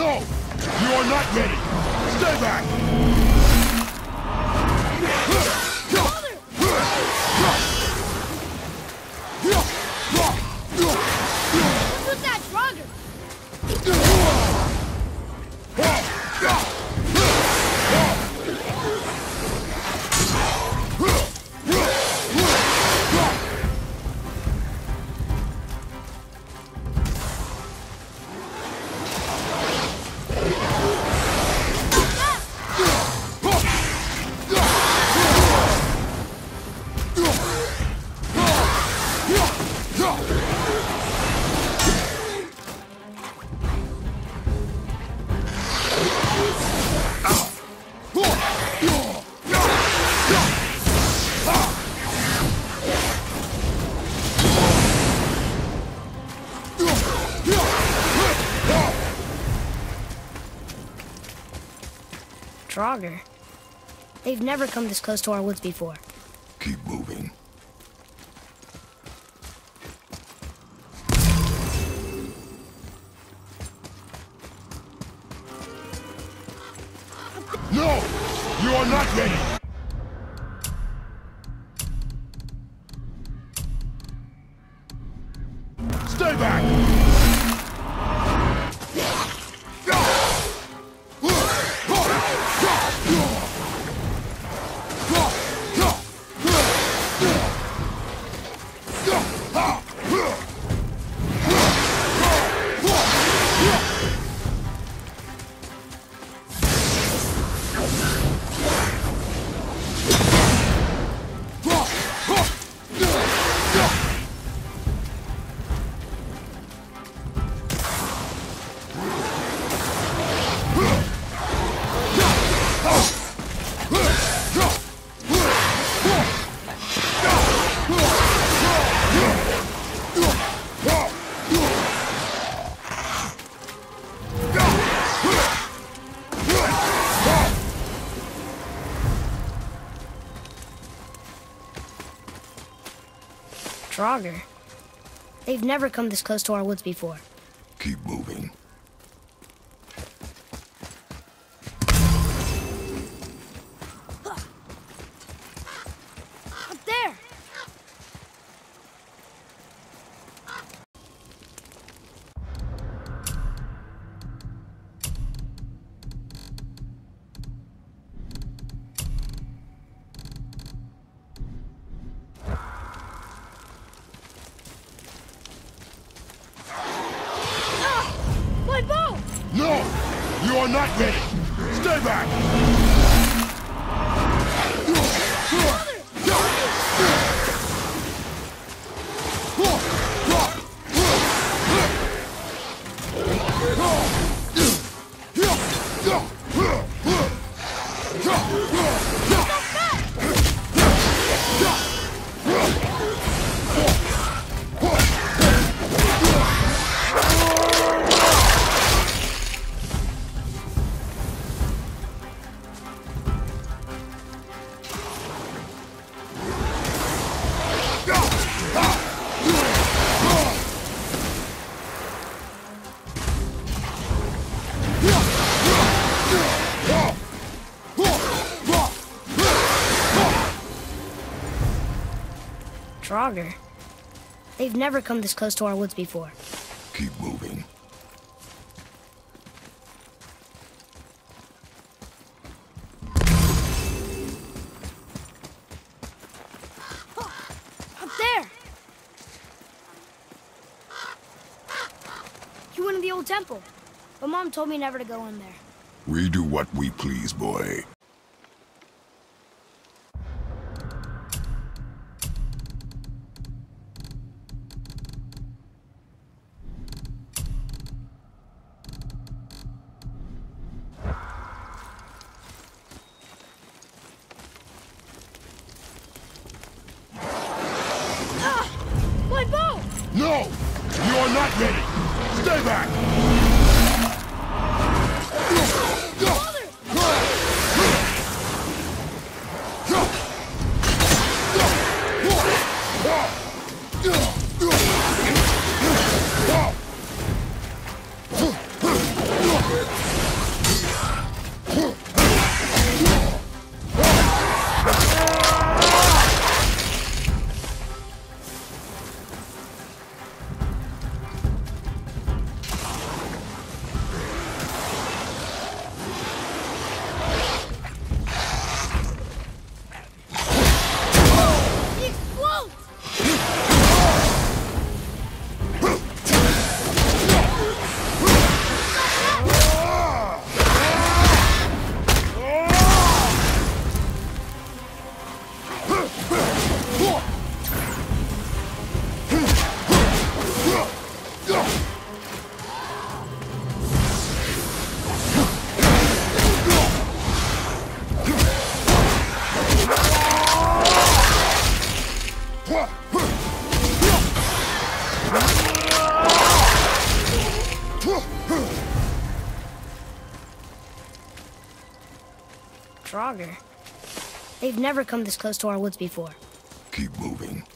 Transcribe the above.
No! You are not ready! Stay back! What's with that Draugr? Draugr. They've never come this close to our woods before. Keep moving. No! You are not ready! Stay back! Draugr. They've never come this close to our woods before. Keep moving. Up there! My bow! No! You are not ready! Stay back! Draugr. They've never come this close to our woods before. Keep moving. Up there! You went to the old temple, but Mom told me never to go in there. We do what we please, boy. My bow! No! You are not ready! Stay back! Draugr. They've never come this close to our woods before. Keep moving.